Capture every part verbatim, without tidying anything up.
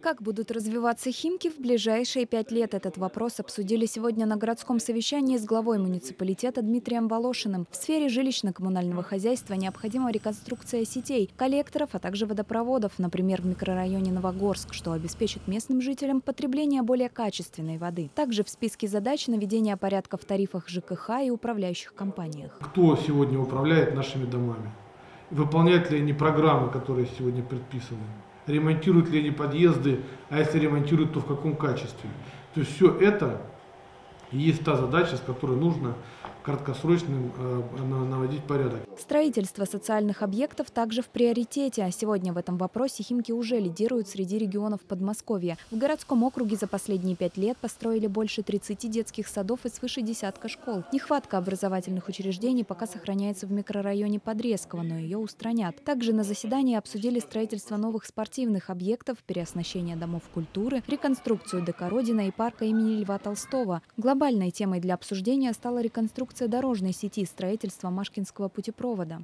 Как будут развиваться Химки в ближайшие пять лет? Этот вопрос обсудили сегодня на городском совещании с главой муниципалитета Дмитрием Волошиным. В сфере жилищно-коммунального хозяйства необходима реконструкция сетей, коллекторов, а также водопроводов, например, в микрорайоне Новогорск, что обеспечит местным жителям потребление более качественной воды. Также в списке задач наведение порядка в тарифах ЖКХ и управляющих компаниях. Кто сегодня управляет нашими домами? Выполняют ли они программы, которые сегодня предписаны? Ремонтируют ли они подъезды, а если ремонтируют, то в каком качестве? То есть все это и есть та задача, с которой нужно краткосрочным э, наводить порядок. Строительство социальных объектов также в приоритете. А сегодня в этом вопросе Химки уже лидируют среди регионов Подмосковья. В городском округе за последние пять лет построили больше тридцати детских садов и свыше десятка школ. Нехватка образовательных учреждений пока сохраняется в микрорайоне Подрезково, но ее устранят. Также на заседании обсудили строительство новых спортивных объектов, переоснащение домов культуры, реконструкцию ДК «Родина» и парка имени Льва Толстого. Глобальной темой для обсуждения стала реконструкция дорожной сети, строительства Машкинского путепровода.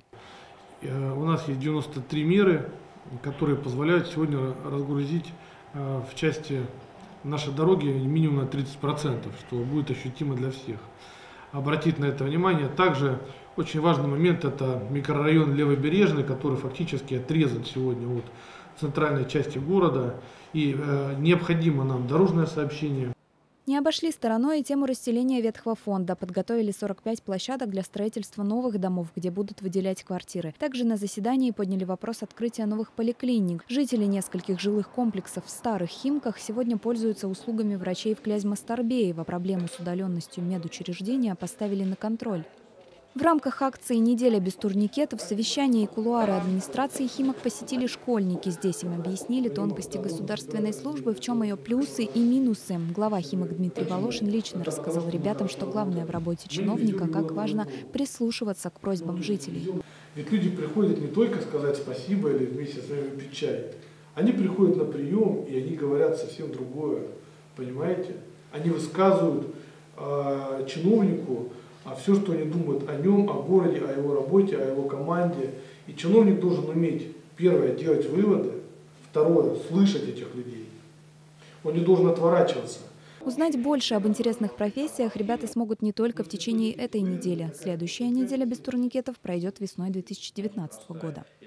У нас есть девяносто три меры, которые позволяют сегодня разгрузить в части нашей дороги минимум на тридцать процентов, что будет ощутимо для всех. Обратить на это внимание. Также очень важный момент – это микрорайон Левобережный, который фактически отрезан сегодня от центральной части города. И э, необходимо нам дорожное сообщение. Не обошли стороной и тему расселения ветхого фонда. Подготовили сорок пять площадок для строительства новых домов, где будут выделять квартиры. Также на заседании подняли вопрос открытия новых поликлиник. Жители нескольких жилых комплексов в старых Химках сегодня пользуются услугами врачей в Клязьма-Старбеево. Проблему с удаленностью медучреждения поставили на контроль. В рамках акции «Неделя без турникетов» совещания и кулуары администрации Химок посетили школьники. Здесь им объяснили тонкости государственной службы, в чем ее плюсы и минусы. Глава Химок Дмитрий Волошин лично рассказал ребятам, что главное в работе чиновника, как важно прислушиваться к просьбам жителей. Ведь люди приходят не только сказать спасибо или вместе с вами пить чай. Они приходят на прием, и они говорят совсем другое. Понимаете? Они высказывают э, чиновнику а все, что они думают о нем, о городе, о его работе, о его команде. И чиновник должен уметь, первое, делать выводы, второе, слышать этих людей. Он не должен отворачиваться. Узнать больше об интересных профессиях ребята смогут не только в течение этой недели. Следующая неделя без турникетов пройдет весной две тысячи девятнадцатого года.